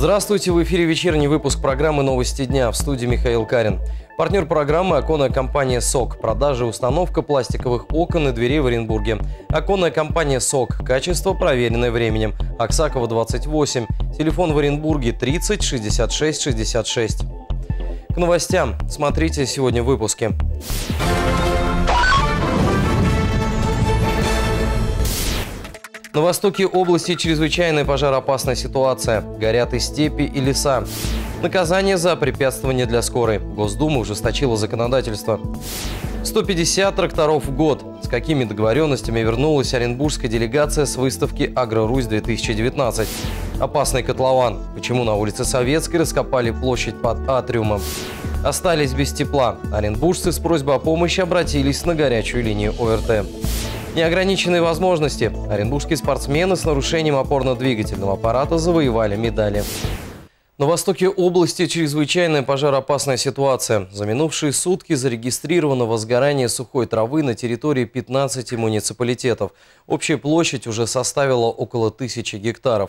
Здравствуйте, в эфире вечерний выпуск программы «Новости дня», в студии Михаил Карин. Партнер программы – оконная компания «СОК». Продажа и установка пластиковых окон и дверей в Оренбурге. Оконная компания «СОК». Качество, проверенное временем. Аксакова, 28. Телефон в Оренбурге 30 66 66. К новостям. Смотрите сегодня в выпуске. На востоке области чрезвычайная пожароопасная ситуация. Горят и степи, и леса. Наказание за препятствование для скорой. Госдума ужесточила законодательство. 150 тракторов в год. С какими договоренностями вернулась оренбургская делегация с выставки «Агро-Русь-2019». Опасный котлован. Почему на улице Советской раскопали площадь под атриумом? Остались без тепла. Оренбуржцы с просьбой о помощи обратились на горячую линию ОРТ. Неограниченные возможности. Оренбургские спортсмены с нарушением опорно-двигательного аппарата завоевали медали. На востоке области чрезвычайная пожароопасная ситуация. За минувшие сутки зарегистрировано возгорание сухой травы на территории 15 муниципалитетов. Общая площадь уже составила около 1000 гектаров.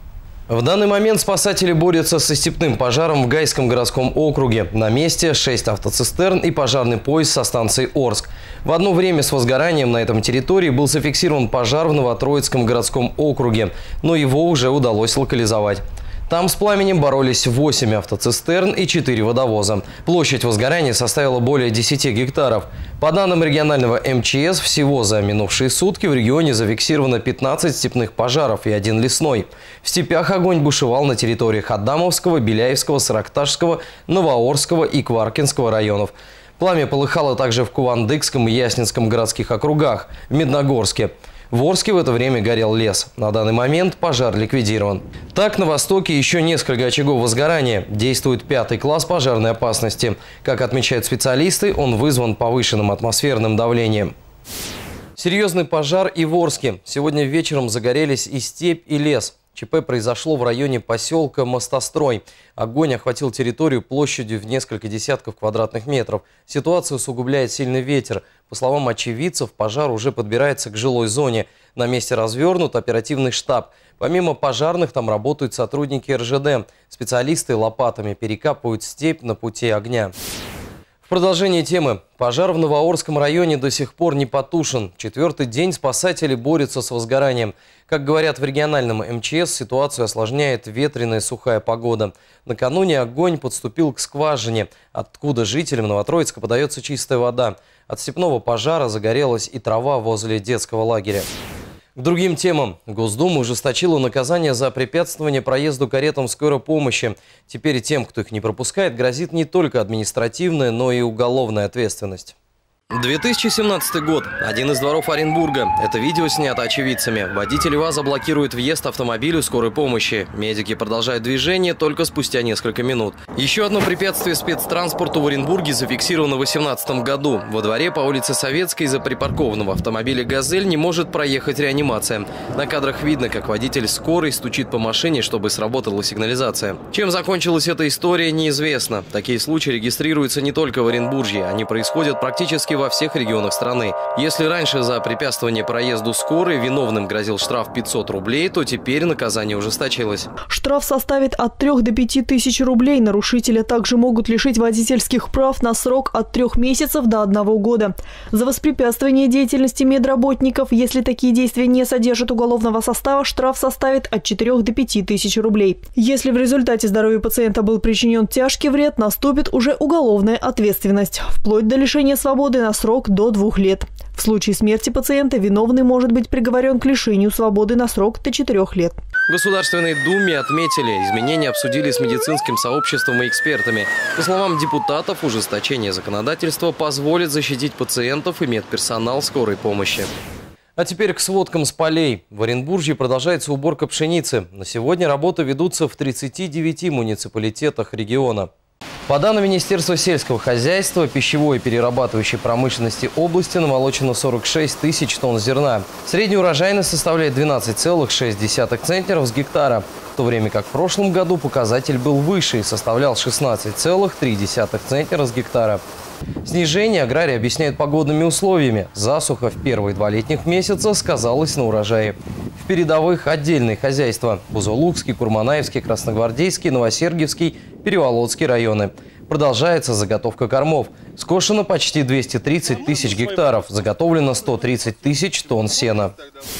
В данный момент спасатели борются со степным пожаром в Гайском городском округе. На месте 6 автоцистерн и пожарный поезд со станции Орск. В одно время с возгоранием на этом территории был зафиксирован пожар в Новотроицком городском округе, но его уже удалось локализовать. Там с пламенем боролись 8 автоцистерн и 4 водовоза. Площадь возгорания составила более 10 гектаров. По данным регионального МЧС, всего за минувшие сутки в регионе зафиксировано 15 степных пожаров и 1 лесной. В степях огонь бушевал на территориях Адамовского, Беляевского, Саракташского, Новоорского и Кваркинского районов. Пламя полыхало также в Кувандыкском и Яснинском городских округах, в Медногорске. В Орске в это время горел лес. На данный момент пожар ликвидирован. Так, на востоке еще несколько очагов возгорания. Действует 5-й класс пожарной опасности. Как отмечают специалисты, он вызван повышенным атмосферным давлением. Серьезный пожар и в Орске. Сегодня вечером загорелись и степь, и лес. ЧП произошло в районе поселка Мостострой. Огонь охватил территорию площадью в несколько десятков квадратных метров. Ситуацию усугубляет сильный ветер. По словам очевидцев, пожар уже подбирается к жилой зоне. На месте развернут оперативный штаб. Помимо пожарных, там работают сотрудники РЖД. Специалисты лопатами перекапывают степь на пути огня. В продолжение темы. Пожар в Новоорском районе до сих пор не потушен. 4-й день спасатели борются с возгоранием. Как говорят в региональном МЧС, ситуацию осложняет ветреная сухая погода. Накануне огонь подступил к скважине, откуда жителям Новотроицка подается чистая вода. От степного пожара загорелась и трава возле детского лагеря. К другим темам. Госдума ужесточила наказание за препятствование проезду каретам скорой помощи. Теперь тем, кто их не пропускает, грозит не только административная, но и уголовная ответственность. 2017 год. Один из дворов Оренбурга. Это видео снято очевидцами. Водители ВАЗа блокируют въезд автомобилю скорой помощи. Медики продолжают движение только спустя несколько минут. Еще одно препятствие спецтранспорту в Оренбурге зафиксировано в 2018 году. Во дворе по улице Советской из-за припаркованного автомобиля «Газель» не может проехать реанимация. На кадрах видно, как водитель скорой стучит по машине, чтобы сработала сигнализация. Чем закончилась эта история, неизвестно. Такие случаи регистрируются не только в Оренбурге. Они происходят практически во всех регионах страны. Если раньше за препятствование проезду скорой виновным грозил штраф 500 рублей, то теперь наказание ужесточилось. Штраф составит от 3 до 5 тысяч рублей. Нарушителя также могут лишить водительских прав на срок от 3 месяцев до 1 года. За воспрепятствование деятельности медработников, если такие действия не содержат уголовного состава, штраф составит от 4 до 5 тысяч рублей. Если в результате здоровью пациента был причинен тяжкий вред, наступит уже уголовная ответственность, вплоть до лишения свободы на срок до 2 лет. В случае смерти пациента виновный может быть приговорен к лишению свободы на срок до 4 лет. В Государственной Думе отметили, изменения обсудили с медицинским сообществом и экспертами. По словам депутатов, ужесточение законодательства позволит защитить пациентов и медперсонал скорой помощи. А теперь к сводкам с полей. В Оренбурге продолжается уборка пшеницы. На сегодня работы ведутся в 39 муниципалитетах региона. По данным Министерства сельского хозяйства, пищевой и перерабатывающей промышленности области намолочено 46 тысяч тонн зерна. Средняя урожайность составляет 12,6 центнеров с гектара, в то время как в прошлом году показатель был выше и составлял 16,3 центнера с гектара. Снижение аграрии объясняют погодными условиями. Засуха в первые 2 летних месяца сказалась на урожае. В передовых отдельные хозяйства – Бузулукский, Курманаевский, Красногвардейский, Новосергиевский, Переволодский районы. Продолжается заготовка кормов. Скошено почти 230 тысяч гектаров, заготовлено 130 тысяч тонн сена.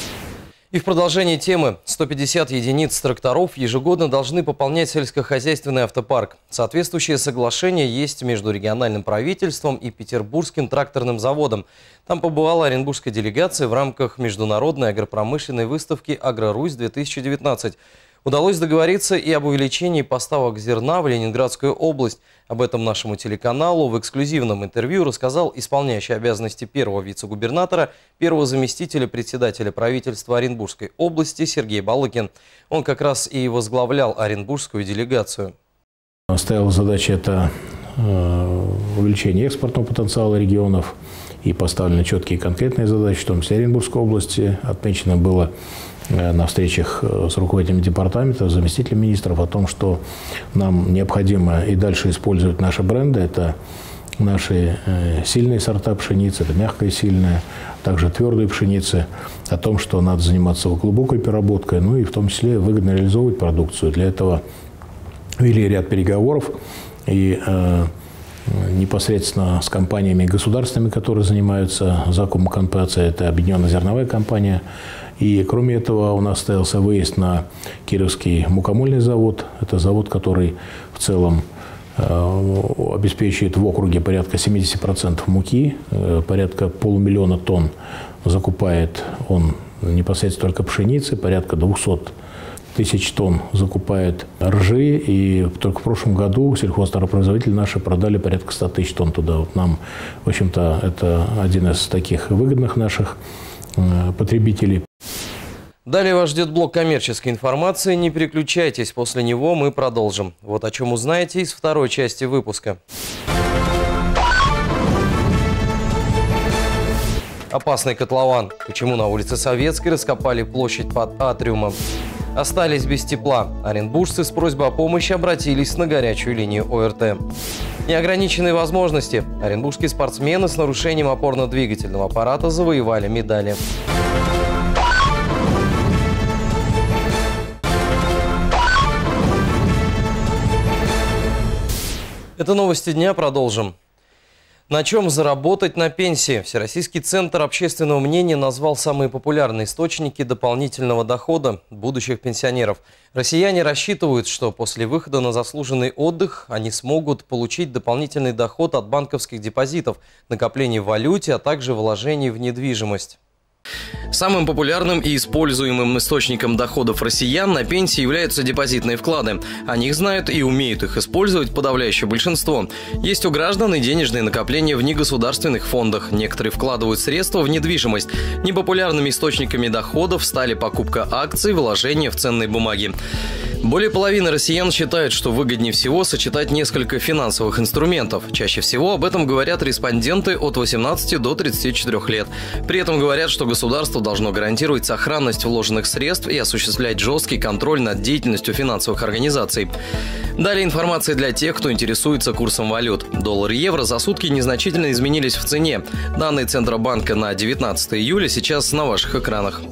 И в продолжении темы 150 единиц тракторов ежегодно должны пополнять сельскохозяйственный автопарк. Соответствующее соглашение есть между региональным правительством и Петербургским тракторным заводом. Там побывала оренбургская делегация в рамках международной агропромышленной выставки «Агрорусь-2019». Удалось договориться и об увеличении поставок зерна в Ленинградскую область. Об этом нашему телеканалу в эксклюзивном интервью рассказал исполняющий обязанности первого вице-губернатора, первого заместителя председателя правительства Оренбургской области Сергей Балыкин. Он как раз и возглавлял оренбургскую делегацию. Стояла задача это увеличение экспортного потенциала регионов и поставлены четкие конкретные задачи, в том числе Оренбургской области. Отмечено было на встречах с руководителями департамента, заместителем министров о том, что нам необходимо и дальше использовать наши бренды. Это наши сильные сорта пшеницы, это мягкая сильная, также твердые пшеницы. О том, что надо заниматься глубокой переработкой, ну и в том числе выгодно реализовывать продукцию. Для этого вели ряд переговоров и непосредственно с компаниями государственными, которые занимаются закупом компенсации. Это Объединенная зерновая компания. И кроме этого у нас состоялся выезд на Кировский мукомольный завод. Это завод, который в целом обеспечивает в округе порядка 70% муки, порядка 500 000 тонн закупает он непосредственно только пшеницы, порядка 200 тысяч тонн закупает ржи. И только в прошлом году сельхозтоваропроизводители наши продали порядка 100 тысяч тонн туда. Вот нам, в общем-то, это один из таких выгодных наших потребителей. Далее вас ждет блок коммерческой информации. Не переключайтесь, после него мы продолжим. Вот о чем узнаете из второй части выпуска. Опасный котлован. Почему на улице Советской раскопали площадь под атриумом? Остались без тепла. Оренбуржцы с просьбой о помощи обратились на горячую линию ОРТ. Неограниченные возможности. Оренбургские спортсмены с нарушением опорно-двигательного аппарата завоевали медали. Это новости дня, продолжим. На чем заработать на пенсии? Всероссийский центр общественного мнения назвал самые популярные источники дополнительного дохода будущих пенсионеров. Россияне рассчитывают, что после выхода на заслуженный отдых они смогут получить дополнительный доход от банковских депозитов, накоплений в валюте, а также вложений в недвижимость. Самым популярным и используемым источником доходов россиян на пенсии являются депозитные вклады. О них знают и умеют их использовать подавляющее большинство. Есть у граждан и денежные накопления в негосударственных фондах. Некоторые вкладывают средства в недвижимость. Непопулярными источниками доходов стали покупка акций, вложения в ценные бумаги. Более половины россиян считают, что выгоднее всего сочетать несколько финансовых инструментов. Чаще всего об этом говорят респонденты от 18 до 34 лет. При этом говорят, что государство должно гарантировать сохранность вложенных средств и осуществлять жесткий контроль над деятельностью финансовых организаций. Далее информация для тех, кто интересуется курсом валют. Доллар и евро за сутки незначительно изменились в цене. Данные Центробанка на 19 июля сейчас на ваших экранах.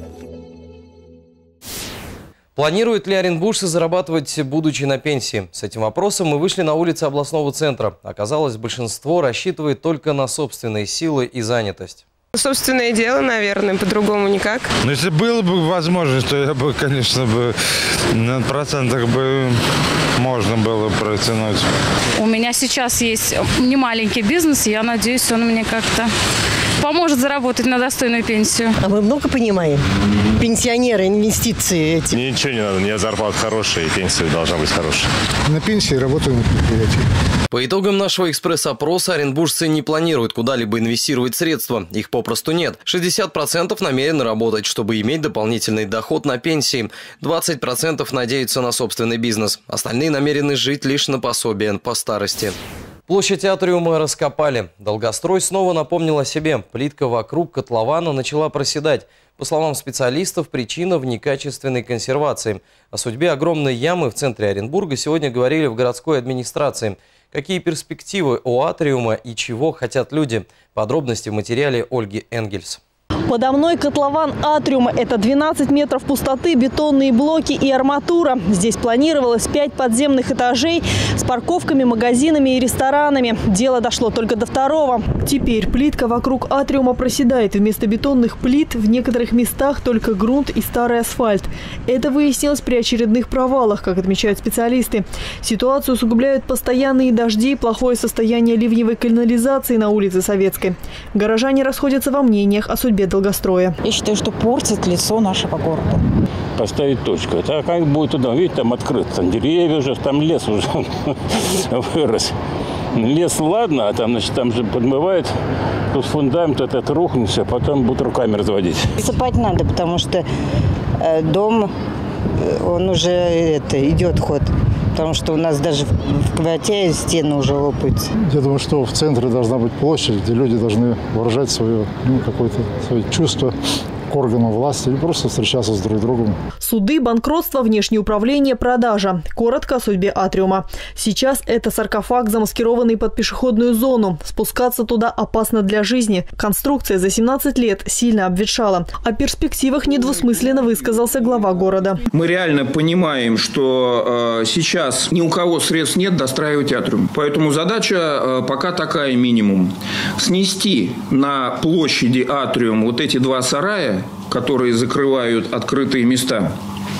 Планируют ли оренбуржцы зарабатывать, будучи на пенсии? С этим вопросом мы вышли на улицы областного центра. Оказалось, большинство рассчитывает только на собственные силы и занятость. Собственное дело, наверное, по-другому никак. Но если было бы возможность, то я бы, конечно, на процентах бы можно было протянуть. У меня сейчас есть немаленький бизнес, и я надеюсь, он мне как-то поможет заработать на достойную пенсию. А мы много понимаем? Пенсионеры, инвестиции эти. Ничего не надо, у меня зарплата хорошая, и пенсия должна быть хорошая. На пенсии работаю на предприятии. По итогам нашего экспресс-опроса оренбуржцы не планируют куда-либо инвестировать средства. Их попросту нет. 60% намерены работать, чтобы иметь дополнительный доход на пенсии. 20% надеются на собственный бизнес. Остальные намерены жить лишь на пособие по старости. Площадь атриума раскопали. Долгострой снова напомнил о себе. Плитка вокруг котлована начала проседать. По словам специалистов, причина в некачественной консервации. О судьбе огромной ямы в центре Оренбурга сегодня говорили в городской администрации. Какие перспективы у атриума и чего хотят люди? Подробности в материале Ольги Энгельс. Подо мной котлован атриума. Это 12 метров пустоты, бетонные блоки и арматура. Здесь планировалось 5 подземных этажей с парковками, магазинами и ресторанами. Дело дошло только до второго. Теперь плитка вокруг атриума проседает. Вместо бетонных плит в некоторых местах только грунт и старый асфальт. Это выяснилось при очередных провалах, как отмечают специалисты. Ситуацию усугубляют постоянные дожди и плохое состояние ливневой канализации на улице Советской. Горожане расходятся во мнениях о судьбе долгостроя. Я считаю, что портит лицо нашего города. Поставить точку. А как будет туда? Видите, там открыто. Там деревья уже, там лес уже вырос. Лес ладно, а там, значит, там же подмывает. Тут фундамент этот рухнет, все, потом будут руками разводить. Сыпать надо, потому что дом, он уже идет ход. Потому что у нас даже в квартире стены уже лопаются. Я думаю, что в центре должна быть площадь, где люди должны выражать свое, какое-то свое чувство к органам власти или просто встречаться с друг другом. Суды, банкротство, внешнее управление, продажа. Коротко о судьбе атриума. Сейчас это саркофаг, замаскированный под пешеходную зону. Спускаться туда опасно для жизни. Конструкция за 17 лет сильно обветшала. О перспективах недвусмысленно высказался глава города. Мы реально понимаем, что сейчас ни у кого средств нет достраивать атриум. Поэтому задача пока такая минимум. Снести на площади атриум вот эти 2 сарая, которые закрывают открытые места,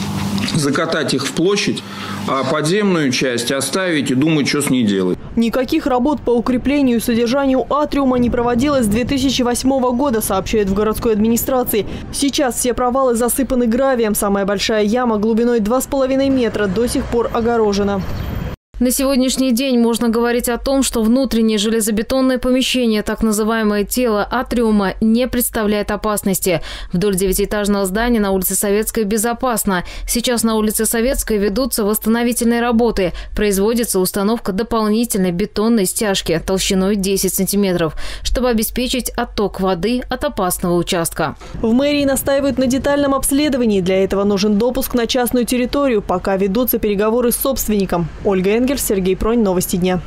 закатать их в площадь, а подземную часть оставить и думать, что с ней делать. Никаких работ по укреплению и содержанию атриума не проводилось с 2008 года, сообщают в городской администрации. Сейчас все провалы засыпаны гравием. Самая большая яма глубиной 2,5 метра до сих пор огорожена. На сегодняшний день можно говорить о том, что внутреннее железобетонное помещение, так называемое тело атриума, не представляет опасности. Вдоль 9-этажного здания на улице Советской безопасно. Сейчас на улице Советской ведутся восстановительные работы. Производится установка дополнительной бетонной стяжки толщиной 10 сантиметров, чтобы обеспечить отток воды от опасного участка. В мэрии настаивают на детальном обследовании. Для этого нужен допуск на частную территорию, пока ведутся переговоры с собственником. Ольга Энгельс, Сергей Пронь, новости дня.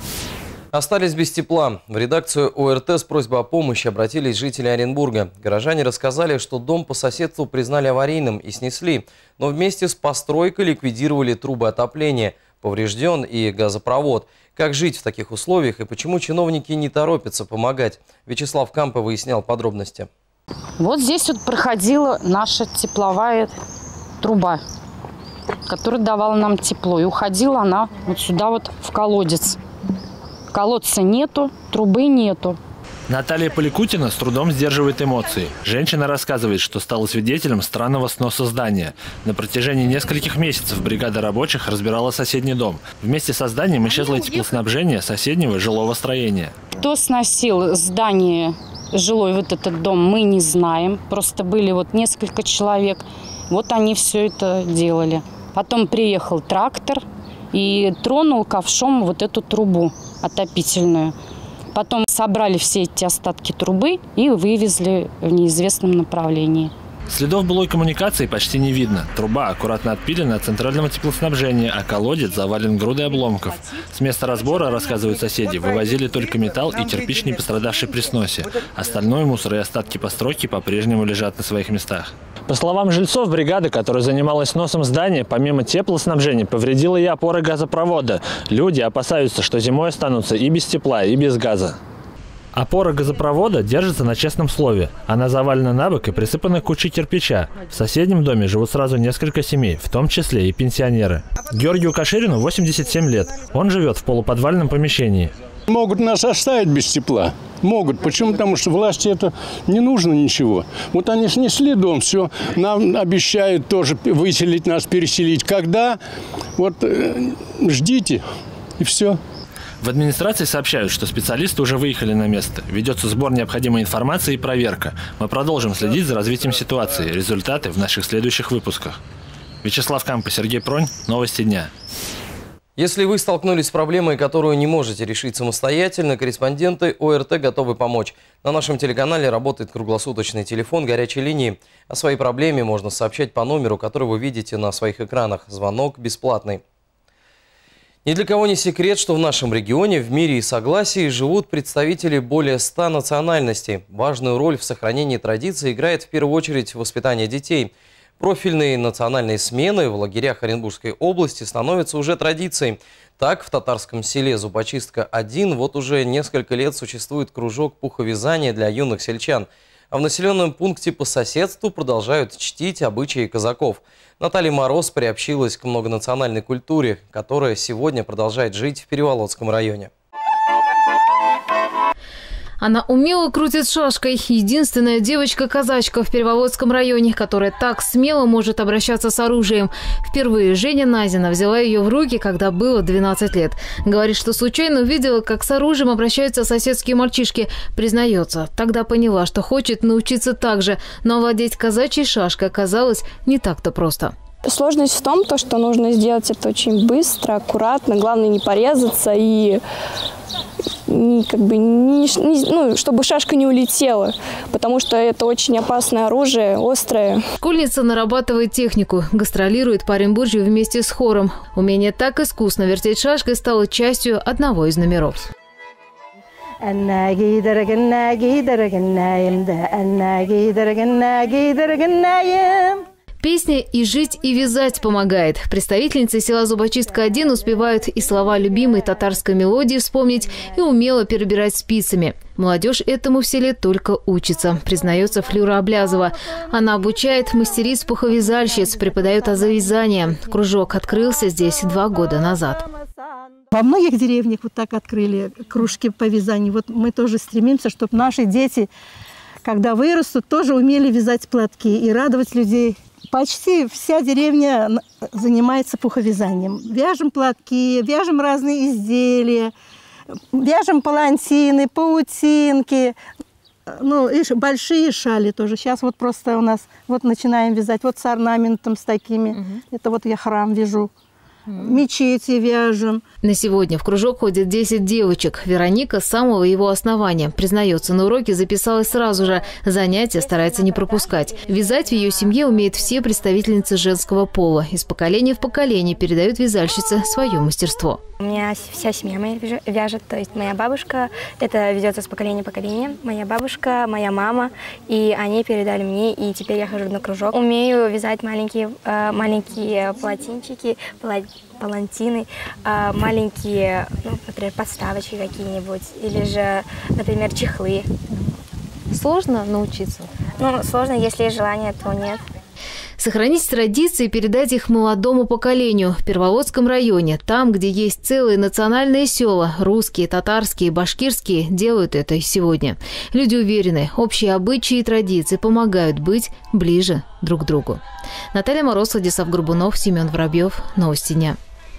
Остались без тепла. В редакцию ОРТ с просьбой о помощи обратились жители Оренбурга. Горожане рассказали, что дом по соседству признали аварийным и снесли, но вместе с постройкой ликвидировали трубы отопления. Поврежден и газопровод. Как жить в таких условиях и почему чиновники не торопятся помогать? Вячеслав Кампа выяснял подробности. Вот здесь вот проходила наша тепловая труба, которая давала нам тепло. И уходила она вот сюда вот в колодец. Колодца нету, трубы нету. Наталья Поликутина с трудом сдерживает эмоции. Женщина рассказывает, что стала свидетелем странного сноса здания. На протяжении нескольких месяцев бригада рабочих разбирала соседний дом. Вместе со зданием исчезло теплоснабжение соседнего жилого строения. Кто сносил здание, жилой вот этот дом, мы не знаем. Просто были вот несколько человек. Вот они все это делали. Потом приехал трактор и тронул ковшом вот эту трубу отопительную. Потом собрали все эти остатки трубы и вывезли в неизвестном направлении. Следов былой коммуникации почти не видно. Труба аккуратно отпилена от центрального теплоснабжения, а колодец завален грудой обломков. С места разбора, рассказывают соседи, вывозили только металл и кирпич, не пострадавший при сносе. Остальной мусор и остатки постройки по-прежнему лежат на своих местах. По словам жильцов, бригады, которая занималась сносом здания, помимо теплоснабжения, повредила и опоры газопровода. Люди опасаются, что зимой останутся и без тепла, и без газа. Опора газопровода держится на честном слове. Она завалена на бок и присыпана кучей кирпича. В соседнем доме живут сразу несколько семей, в том числе и пенсионеры. Георгию Каширину 87 лет. Он живет в полуподвальном помещении. Могут нас оставить без тепла. Могут. Почему? Потому что власти это не нужно ничего. Вот они снесли дом, все. Нам обещают тоже выселить нас, переселить. Когда? Вот ждите. И все. В администрации сообщают, что специалисты уже выехали на место. Ведется сбор необходимой информации и проверка. Мы продолжим следить за развитием ситуации. Результаты в наших следующих выпусках. Вячеслав Кампа, Сергей Пронь. Новости дня. Если вы столкнулись с проблемой, которую не можете решить самостоятельно, корреспонденты ОРТ готовы помочь. На нашем телеканале работает круглосуточный телефон горячей линии. О своей проблеме можно сообщать по номеру, который вы видите на своих экранах. Звонок бесплатный. Ни для кого не секрет, что в нашем регионе в мире и согласии живут представители более 100 национальностей. Важную роль в сохранении традиций играет в первую очередь воспитание детей. Профильные национальные смены в лагерях Оренбургской области становятся уже традицией. Так, в татарском селе Зубочистка-1 вот уже несколько лет существует кружок пуховязания для юных сельчан. А в населенном пункте по соседству продолжают чтить обычаи казаков. Наталья Мороз приобщилась к многонациональной культуре, которая сегодня продолжает жить в Переволодском районе. Она умело крутит шашкой. Единственная девочка-казачка в Переволодском районе, которая так смело может обращаться с оружием. Впервые Женя Назина взяла ее в руки, когда было 12 лет. Говорит, что случайно увидела, как с оружием обращаются соседские мальчишки. Признается, тогда поняла, что хочет научиться так же. Но овладеть казачьей шашкой оказалось не так-то просто. Сложность в том, что нужно сделать это очень быстро, аккуратно. Главное не порезаться и чтобы шашка не улетела, потому что это очень опасное оружие, острое. Школьница нарабатывает технику, гастролирует по Оренбуржью вместе с хором. Умение так искусно вертеть шашкой стало частью одного из номеров. Песня «И жить, и вязать» помогает. Представительницы села Зубочистка-1 успевают и слова любимой татарской мелодии вспомнить, и умело перебирать спицами. Молодежь этому в селе только учится, признается Флюра Облязова. Она обучает мастериц-пуховязальщиц, преподает азы вязания. Кружок открылся здесь 2 года назад. Во многих деревнях вот так открыли кружки по вязанию. Вот мы тоже стремимся, чтобы наши дети, когда вырастут, тоже умели вязать платки и радовать людей. Почти вся деревня занимается пуховязанием. Вяжем платки, вяжем разные изделия, вяжем палантины, паутинки, и большие шали тоже. Сейчас вот просто у нас вот начинаем вязать вот с орнаментом, с такими. Это вот я храм вяжу. Мечети вяжем. На сегодня в кружок ходит 10 девочек. Вероника с самого его основания. Признается, на уроки записалась сразу же. Занятия старается не пропускать. Вязать в ее семье умеют все представительницы женского пола. Из поколения в поколение передают вязальщицы свое мастерство. У меня вся семья моя вяжет. То есть моя бабушка, это ведется с поколения в поколение. Моя бабушка, моя мама. И они передали мне, и теперь я хожу на кружок. Умею вязать маленькие полотенчики, палантины, маленькие, например, подставочки какие-нибудь, или же, например, чехлы. Сложно научиться? Сложно, если есть желание, то нет. Сохранить традиции и передать их молодому поколению. В Переволодском районе, там, где есть целые национальные села, русские, татарские, башкирские, делают это и сегодня. Люди уверены, общие обычаи и традиции помогают быть ближе друг к другу. Наталья Мороз, Владислав Горбунов, Семен Воробьев. Новости дня.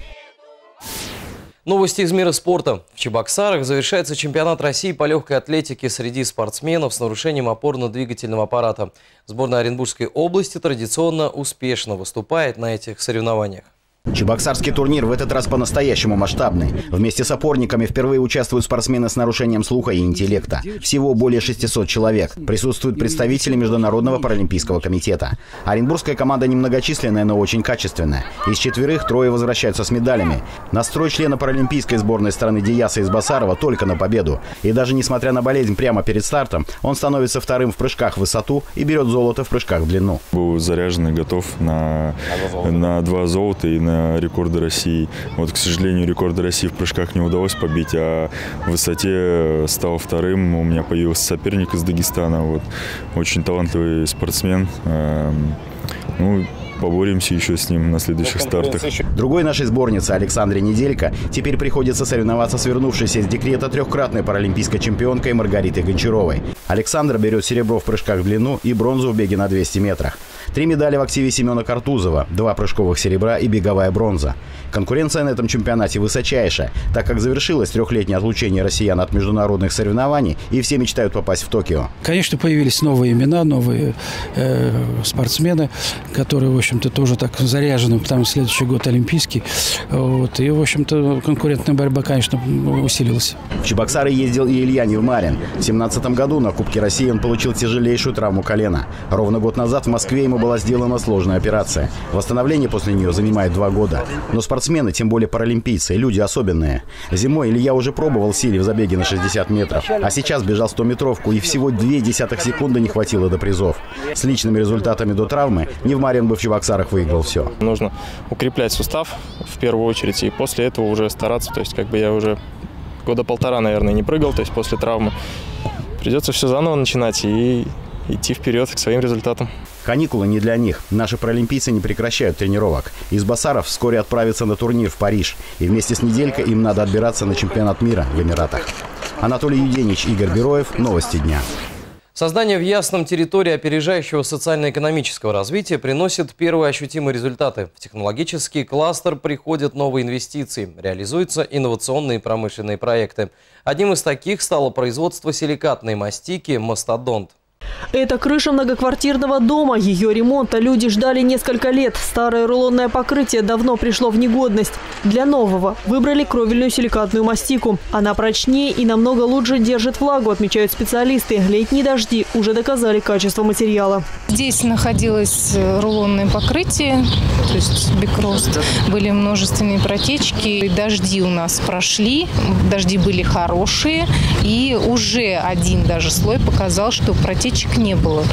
Новости из мира спорта. В Чебоксарах завершается чемпионат России по легкой атлетике среди спортсменов с нарушением опорно-двигательного аппарата. Сборная Оренбургской области традиционно успешно выступает на этих соревнованиях. Чебоксарский турнир в этот раз по-настоящему масштабный. Вместе с опорниками впервые участвуют спортсмены с нарушением слуха и интеллекта. Всего более 600 человек. Присутствуют представители Международного паралимпийского комитета. Оренбургская команда немногочисленная, но очень качественная. Из 4 3 возвращаются с медалями. Настрой члена паралимпийской сборной страны Дияса Избасарова только на победу. И даже несмотря на болезнь прямо перед стартом, он становится 2-м в прыжках в высоту и берет золото в прыжках в длину. Был заряжен и готов на 2 золота и на рекорды России. Вот, к сожалению, рекорды России в прыжках не удалось побить, а в высоте стал 2-м. У меня появился соперник из Дагестана. Вот. Очень талантливый спортсмен. Поборемся еще с ним на следующих стартах. Другой нашей сборнице, Александре Неделько, теперь приходится соревноваться с вернувшейся из декрета 3-кратной паралимпийской чемпионкой Маргаритой Гончаровой. Александра берет серебро в прыжках в длину и бронзу в беге на 200 метрах. 3 медали в активе Семена Картузова, 2 прыжковых серебра и беговая бронза. Конкуренция на этом чемпионате высочайшая, так как завершилось 3-летнее отлучение россиян от международных соревнований, и все мечтают попасть в Токио. Конечно, появились новые имена, новые спортсмены, которые, в общем-то, тоже так заряжены, потому что следующий год олимпийский. Вот, и, в общем-то, конкурентная борьба, конечно, усилилась. В Чебоксары ездил и Илья Невмарин. В 2017 году на Кубке России он получил тяжелейшую травму колена. Ровно год назад в Москве ему была сделана сложная операция. Восстановление после нее занимает 2 года. Но спортсмены, тем более паралимпийцы, люди особенные. Зимой Илья уже пробовал силе в забеге на 60 метров. А сейчас бежал 100-метровку, и всего 0,2 секунды не хватило до призов. С личными результатами до травмы не в Марьинбо в Чебоксарах выиграл все. Нужно укреплять сустав в первую очередь, и после этого уже стараться. То есть я уже года 1,5, наверное, не прыгал, то есть после травмы. Придется все заново начинать и идти вперед к своим результатам. Каникулы не для них. Наши паралимпийцы не прекращают тренировок. Из Басаров вскоре отправятся на турнир в Париж. И вместе с неделькой им надо отбираться на чемпионат мира в Эмиратах. Анатолий Юденич, Игорь Бероев. Новости дня. Создание в Ясном территории опережающего социально-экономического развития приносит первые ощутимые результаты. В технологический кластер приходят новые инвестиции, реализуются инновационные промышленные проекты. Одним из таких стало производство силикатной мастики «Мастодонт». Это крыша многоквартирного дома. Ее ремонта люди ждали несколько лет. Старое рулонное покрытие давно пришло в негодность. Для нового выбрали кровельную силикатную мастику. Она прочнее и намного лучше держит влагу, отмечают специалисты. Летние дожди уже доказали качество материала. Здесь находилось рулонное покрытие, то есть бикрост. Были множественные протечки. Дожди у нас прошли, дожди были хорошие. И уже один даже слой показал, что протечек не было.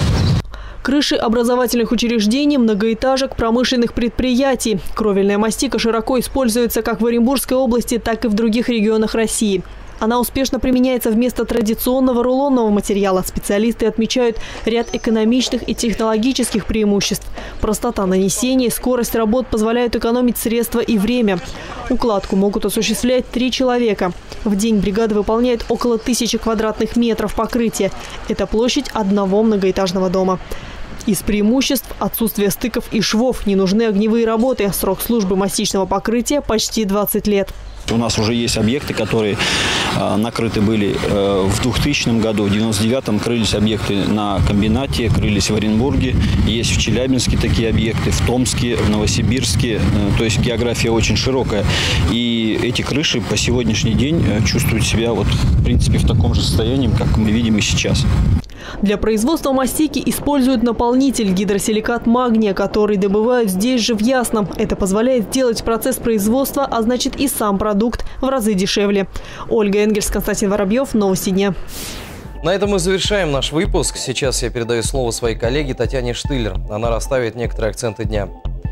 Крыши образовательных учреждений, многоэтажек, промышленных предприятий. Кровельная мастика широко используется как в Оренбургской области, так и в других регионах России. Она успешно применяется вместо традиционного рулонного материала. Специалисты отмечают ряд экономичных и технологических преимуществ. Простота нанесения, скорость работ позволяют экономить средства и время. Укладку могут осуществлять 3 человека. В день бригада выполняет около 1000 квадратных метров покрытия. Это площадь одного многоэтажного дома. Из преимуществ – отсутствие стыков и швов, не нужны огневые работы. Срок службы мастичного покрытия – почти 20 лет. У нас уже есть объекты, которые накрыты были в 2000 году, в 1999-м крылись объекты на комбинате, крылись в Оренбурге, есть в Челябинске такие объекты, в Томске, в Новосибирске, то есть география очень широкая. И эти крыши по сегодняшний день чувствуют себя в принципе в таком же состоянии, как мы видим и сейчас. Для производства мастики используют наполнитель гидросиликат магния, который добывают здесь же в Ясном. Это позволяет сделать процесс производства, а значит и сам продукт в разы дешевле. Ольга Энгельс, Константин Воробьев. Новости дня. На этом мы завершаем наш выпуск. Сейчас я передаю слово своей коллеге Татьяне Штиллер. Она расставит некоторые акценты дня.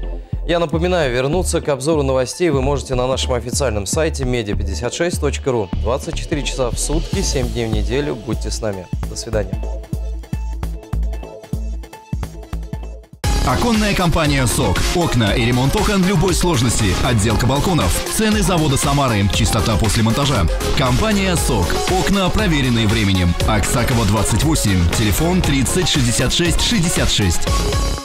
Я напоминаю, вернуться к обзору новостей вы можете на нашем официальном сайте media56.ru. 24 часа в сутки, 7 дней в неделю. Будьте с нами. До свидания. Оконная компания СОК. Окна и ремонт окон любой сложности. Отделка балконов. Цены завода Самары. Чистота после монтажа. Компания СОК. Окна, проверенные временем. Аксакова, 28. Телефон 30 66 66.